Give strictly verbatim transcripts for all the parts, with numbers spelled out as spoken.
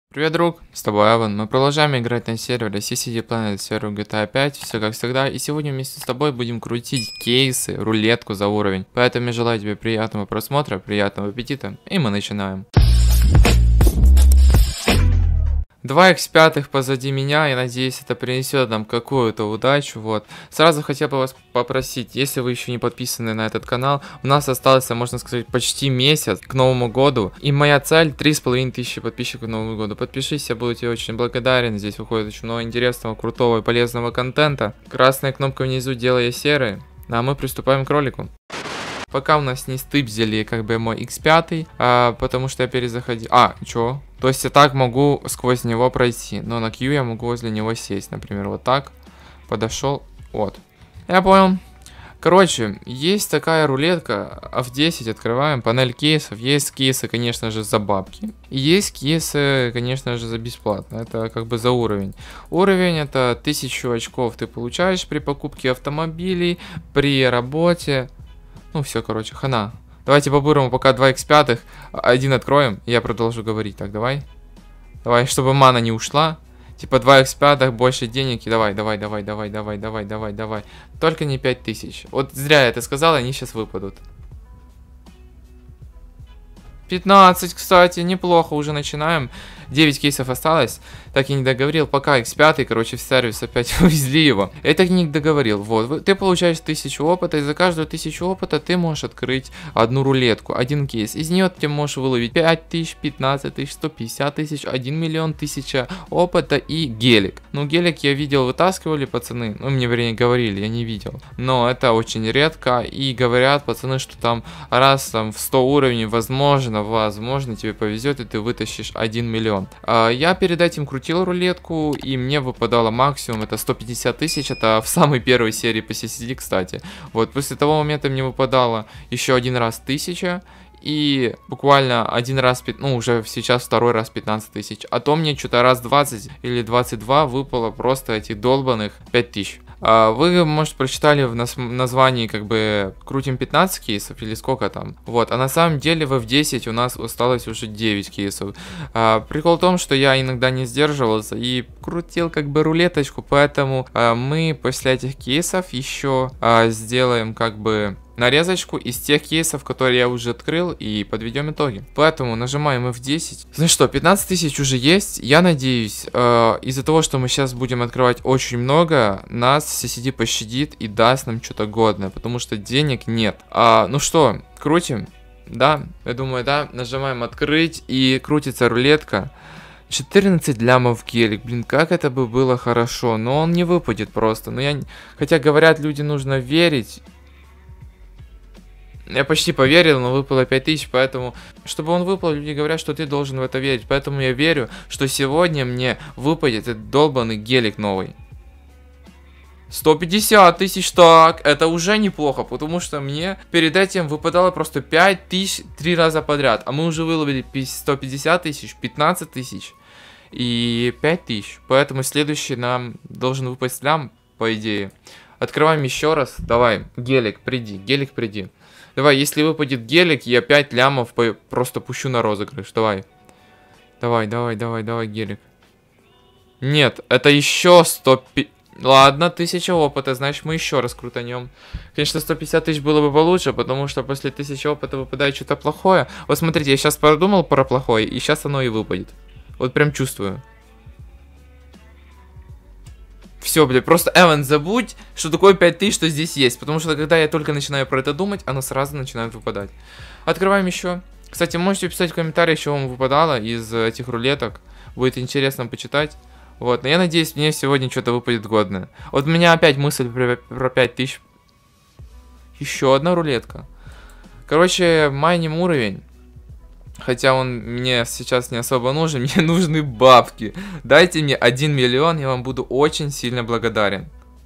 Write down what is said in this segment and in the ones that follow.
Привет, друг, с тобой Эван. Мы продолжаем играть на сервере си си ди Planet серверу джи ти эй пять, все как всегда. И сегодня вместе с тобой будем крутить кейсы, рулетку за уровень. Поэтому я желаю тебе приятного просмотра, приятного аппетита, и мы начинаем. два икс пять позади меня, я надеюсь, это принесет нам какую-то удачу, вот. Сразу хотел бы вас попросить, если вы еще не подписаны на этот канал, у нас остался, можно сказать, почти месяц к Новому году, и моя цель три с половиной тысячи подписчиков к Новому году. Подпишись, я буду тебе очень благодарен, здесь выходит очень много интересного, крутого и полезного контента. Красная кнопка внизу, делая серой, а мы приступаем к ролику. Пока у нас не стыбзили как бы мой икс пять, а, потому что я перезаходил. А, чё? То есть я так могу сквозь него пройти, но на Q я могу возле него сесть, например, вот так. Подошел, вот. Я понял. Короче, есть такая рулетка, эф десять, открываем, панель кейсов. Есть кейсы, конечно же, за бабки. И есть кейсы, конечно же, за бесплатно. Это как бы за уровень. Уровень это тысячу очков ты получаешь при покупке автомобилей, при работе. Ну все, короче, хана. Давайте по-бырому пока два икс пять, один откроем, и я продолжу говорить. Так, давай. Давай, чтобы мана не ушла. Типа два икс пять, больше денег, и давай, давай, давай, давай, давай, давай, давай, давай. Только не пять тысяч. Вот зря я это сказал, они сейчас выпадут. пятнадцать, кстати, неплохо, уже начинаем. девять кейсов осталось. Так и не договорил. Пока икс пять, короче, в сервис опять увезли его. Я так и не договорил. Вот, ты получаешь тысячу опыта, и за каждую тысячу опыта ты можешь открыть одну рулетку, один кейс. Из нее ты можешь выловить пять тысяч, пятнадцать тысяч, сто пятьдесят тысяч, один миллион, тысяча опыта и гелик. Ну, гелик я видел, вытаскивали пацаны. Ну, мне, вернее, говорили, я не видел. Но это очень редко. И говорят пацаны, что там раз там в сто уровней, возможно, возможно, тебе повезет, и ты вытащишь один миллион. А, я перед этим крутил рулетку, и мне выпадало максимум, это сто пятьдесят тысяч, это в самой первой серии по си си ди, кстати. Вот, после того момента мне выпадало еще один раз тысяча, и буквально один раз, ну, уже сейчас второй раз пятнадцать тысяч. А то мне что-то раз двадцать или двадцать два выпало просто этих долбанных пять тысяч. Вы, может, прочитали в названии, как бы, крутим пятнадцать кейсов или сколько там. Вот, а на самом деле в эф десять у нас осталось уже девять кейсов. А, прикол в том, что я иногда не сдерживался и крутил, как бы, рулеточку, поэтому а, мы после этих кейсов еще а, сделаем, как бы, нарезочку из тех кейсов, которые я уже открыл, и подведем итоги. Поэтому нажимаем эф десять. Ну что, пятнадцать тысяч уже есть. Я надеюсь, э, из-за того, что мы сейчас будем открывать очень много, нас си си ди пощадит и даст нам что-то годное, потому что денег нет. А, ну что, крутим? Да, я думаю, да. Нажимаем открыть, и крутится рулетка. четырнадцать лямов гелик, блин, как это бы было хорошо, но он не выпадет просто. Но я, хотя говорят, люди нужно верить. Я почти поверил, но выпало пять тысяч, поэтому, чтобы он выпал, люди говорят, что ты должен в это верить. Поэтому я верю, что сегодня мне выпадет этот долбанный гелик новый. сто пятьдесят тысяч, так, это уже неплохо, потому что мне перед этим выпадало просто пять тысяч три раза подряд. А мы уже выловили сто пятьдесят тысяч, пятнадцать тысяч и пять тысяч. Поэтому следующий нам должен выпасть лям, по идее. Открываем еще раз, давай, гелик, приди, гелик, приди. Давай, если выпадет гелик, я пять лямов по просто пущу на розыгрыш. Давай. Давай, давай, давай, давай, гелик. Нет, это еще сто пятьдесят. Ладно, тысяча опыта, значит мы еще раз крутанем. Конечно, сто пятьдесят тысяч было бы получше, потому что после тысячи опыта выпадает что-то плохое. Вот смотрите, я сейчас подумал про плохое, и сейчас оно и выпадет. Вот прям чувствую. Все, блядь, просто, Эван, забудь, что такое пять тысяч, что здесь есть. Потому что, когда я только начинаю про это думать, оно сразу начинает выпадать. Открываем еще. Кстати, можете писать в комментариях, что вам выпадало из этих рулеток. Будет интересно почитать. Вот, но я надеюсь, мне сегодня что-то выпадет годное. Вот у меня опять мысль про пять тысяч. Еще одна рулетка. Короче, майним уровень. Хотя он мне сейчас не особо нужен, мне нужны бабки. Дайте мне один миллион, я вам буду очень сильно благодарен.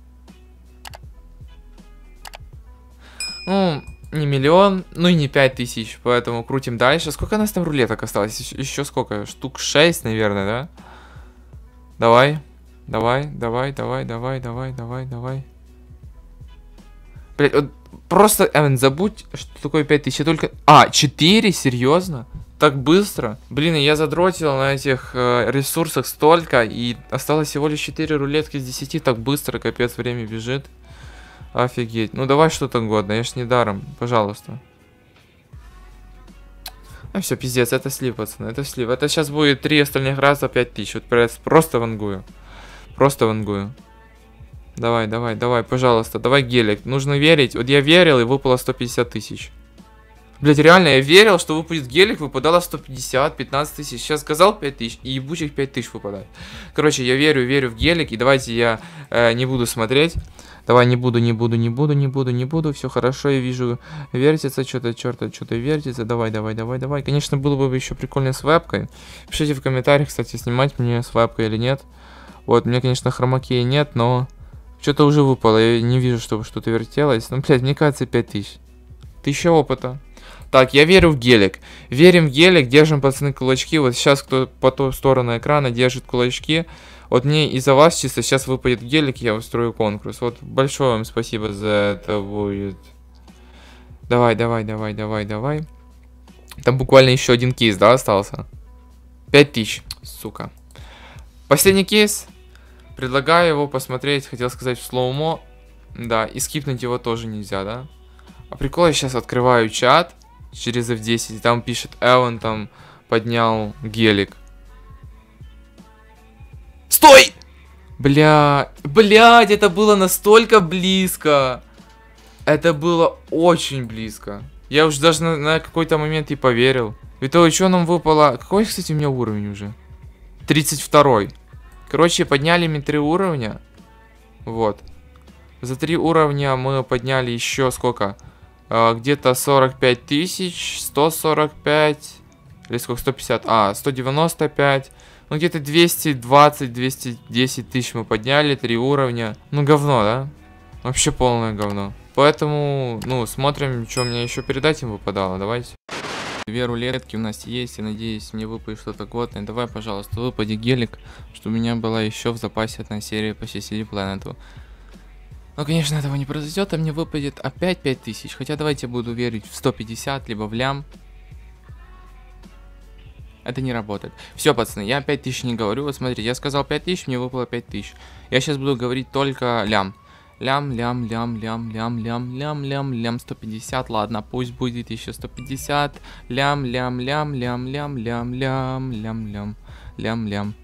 Ну, не миллион, ну и не пять тысяч, поэтому крутим дальше. Сколько у нас там рулеток осталось? Еще, еще сколько? Штук шесть, наверное, да? Давай, давай, давай, давай, давай, давай, давай, давай. Блять, вот просто, Эван, забудь, что такое пять тысяч. Я только... А, четыре? Серьезно? так быстро. Блин, я задротил на этих э, ресурсах столько, и осталось всего лишь четыре рулетки из десяти, так быстро, капец, время бежит. Офигеть. Ну давай что-то годное, я ж не даром, пожалуйста. А все, пиздец, это слив, пацаны, это слив. Это сейчас будет три остальных раза пять тысяч. Вот просто вангую. Просто вангую. Давай, давай, давай, пожалуйста, давай гелик. Нужно верить. Вот я верил, и выпало сто пятьдесят тысяч. Блять, реально, я верил, что выпадет гелик, выпадало сто пятьдесят, пятнадцать тысяч. Сейчас сказал пять тысяч, и ебучих пять тысяч выпадает. Короче, я верю, верю в гелик, и давайте я э, не буду смотреть. Давай, не буду, не буду, не буду, не буду, не буду. Все хорошо, я вижу, вертится что-то, черта, что-то вертится. Давай, давай, давай, давай. Конечно, было бы еще прикольно с вебкой. Пишите в комментариях, кстати, снимать мне с вебкой или нет. Вот, мне, конечно, хромакея нет, но что-то уже выпало. Я не вижу, чтобы что-то вертелось. Ну, блядь, мне кажется, пять тысяч. Тысяча опыта. Так, я верю в гелик. Верим в гелик, держим, пацаны, кулачки. Вот сейчас кто по ту сторону экрана держит кулачки. Вот мне из-за вас чисто сейчас выпадет гелик, я устрою конкурс. Вот большое вам спасибо за это будет. Давай, давай, давай, давай, давай. Там буквально еще один кейс, да, остался? пять тысяч, сука. Последний кейс. Предлагаю его посмотреть, хотел сказать, в слоумо. Да, и скипнуть его тоже нельзя, да? А прикол, я сейчас открываю чат через эф десять, и там пишет Эван, там поднял гелик. Стой! Бля, блядь, это было настолько близко. Это было очень близко. Я уж даже на, на какой-то момент и поверил. Итого, что нам выпало? Какой, кстати, у меня уровень уже? тридцать второй. Короче, подняли мне три уровня. Вот. За три уровня мы подняли еще сколько? А, где-то сорок пять тысяч, сто сорок пять. Или сколько? сто пятьдесят. А, сто девяносто пять. Ну, где-то двести двадцать — двести десять тысяч мы подняли, три уровня. Ну, говно, да? Вообще полное говно. Поэтому, ну, смотрим, что мне еще передать им выпадало. Давайте. Две рулетки у нас есть, и надеюсь, мне выпадет что-то годное. Давай, пожалуйста, выпади гелик, чтобы у меня была еще в запасе одна серия по си си ди Planet. Но, конечно, этого не произойдет, а мне выпадет опять пять тысяч. Хотя давайте буду верить в сто пятьдесят, либо в лям. Это не работает. Все, пацаны, я пять тысяч не говорю. Вот смотрите, я сказал пять тысяч, мне выпало пять тысяч. Я сейчас буду говорить только лям. Лям, лям, лям, лям, лям, лям, лям, лям, лям, сто пятьдесят. Ладно, пусть будет еще сто пятьдесят. Лям, лям, лям, лям, лям, лям, лям, лям, лям, лям, лям.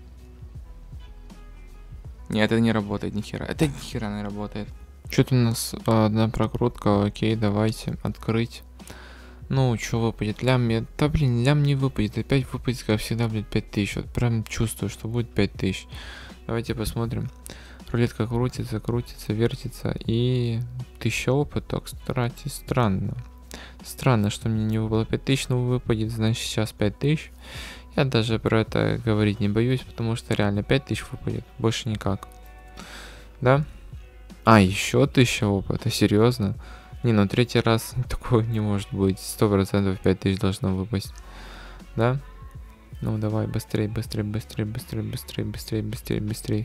Нет, это не работает, нихера. Это нихера не работает. Что-то у нас одна прокрутка. Окей, давайте открыть. Ну, что выпадет? Лям, я... Да, блин, лям не выпадет. Опять выпадет, как всегда, блин, пять тысяч. Вот прям чувствую, что будет пять тысяч. Давайте посмотрим. Рулетка крутится, крутится, вертится. И тысяча опыта, кстати, странно. Странно, что мне не выпало пять тысяч, но выпадет, значит, сейчас пять тысяч. Я даже про это говорить не боюсь, потому что реально пять тысяч выпадет. Больше никак. Да? А, еще тысяча опыта, серьезно? Не, ну третий раз такого не может быть. Сто процентов пять тысяч должно выпасть. Да? Ну давай, быстрее, быстрее, быстрее, быстрее, быстрее, быстрее, быстрее, быстрее.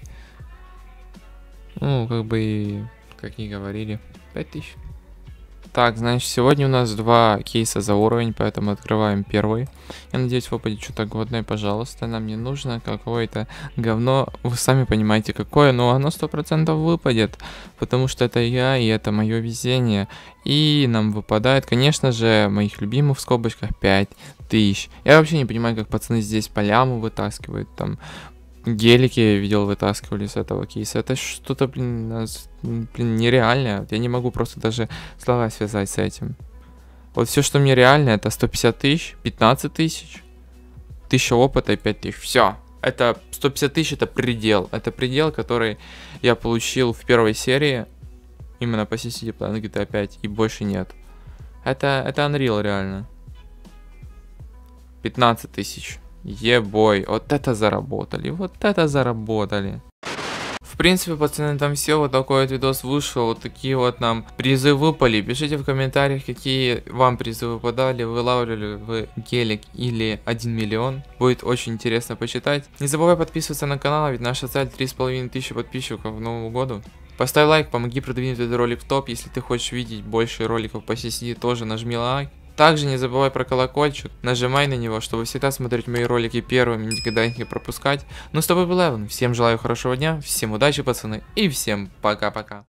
Ну, как бы и, как и говорили, пять тысяч. Так, значит, сегодня у нас два кейса за уровень, поэтому открываем первый. Я надеюсь, выпадет что-то годное, пожалуйста. Нам не нужно какое-то говно. Вы сами понимаете, какое, но оно сто процентов выпадет. Потому что это я, и это мое везение. И нам выпадает, конечно же, моих любимых в скобочках пять тысяч. Я вообще не понимаю, как пацаны здесь по ляму вытаскивают, там... Гелики, я видел, вытаскивали с этого кейса. Это что-то, блин, нас, блин, нереальное. Я не могу просто даже слова связать с этим. Вот все, что мне реально, это сто пятьдесят тысяч, пятнадцать тысяч, тысяча опыта и пять тысяч. Все. Это сто пятьдесят тысяч, это предел. Это предел, который я получил в первой серии. Именно по си си ди Planet джи ти эй пять. И больше нет. Это, это Unreal, реально. пятнадцать тысяч. Ебой, вот это заработали, вот это заработали. В принципе, пацаны, там все, вот такой вот видос вышел, вот такие вот нам призы выпали. Пишите в комментариях, какие вам призы выпадали, вылавливали вы гелик или один миллион. Будет очень интересно почитать. Не забывай подписываться на канал, ведь наша цель три с половиной тысячи подписчиков к Новому году. Поставь лайк, помоги продвинуть этот ролик в топ. Если ты хочешь видеть больше роликов по си си ди, тоже нажми лайк. Также не забывай про колокольчик, нажимай на него, чтобы всегда смотреть мои ролики первыми, никогда их не пропускать. Ну с тобой был Эван, всем желаю хорошего дня, всем удачи, пацаны, и всем пока-пока.